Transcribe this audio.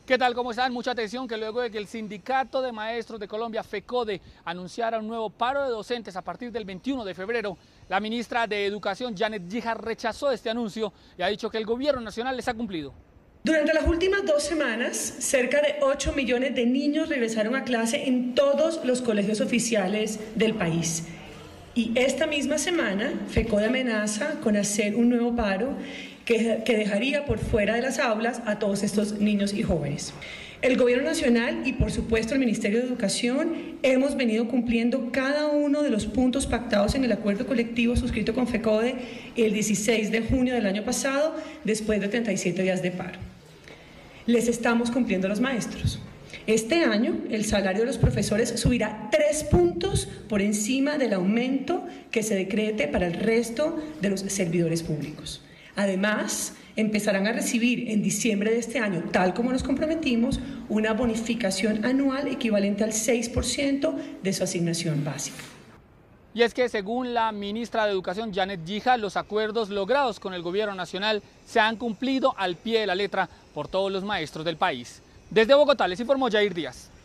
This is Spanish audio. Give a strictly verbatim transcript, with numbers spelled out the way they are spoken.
¿Qué tal? ¿Cómo están? Mucha atención que luego de que el Sindicato de Maestros de Colombia, FECODE, anunciara un nuevo paro de docentes a partir del veintiuno de febrero, la ministra de Educación, Janet Guíjar, rechazó este anuncio y ha dicho que el gobierno nacional les ha cumplido. Durante las últimas dos semanas, cerca de ocho millones de niños regresaron a clase en todos los colegios oficiales del país. Y esta misma semana, FECODE amenaza con hacer un nuevo paro que, que dejaría por fuera de las aulas a todos estos niños y jóvenes. El Gobierno Nacional y, por supuesto, el Ministerio de Educación hemos venido cumpliendo cada uno de los puntos pactados en el acuerdo colectivo suscrito con FECODE el dieciséis de junio del año pasado, después de treinta y siete días de paro. Les estamos cumpliendo a los maestros. Este año, el salario de los profesores subirá tres puntos por encima del aumento que se decrete para el resto de los servidores públicos. Además, empezarán a recibir en diciembre de este año, tal como nos comprometimos, una bonificación anual equivalente al seis por ciento de su asignación básica. Y es que según la ministra de Educación, Janet Guíjar, los acuerdos logrados con el gobierno nacional se han cumplido al pie de la letra por todos los maestros del país. Desde Bogotá les informó Jair Díaz.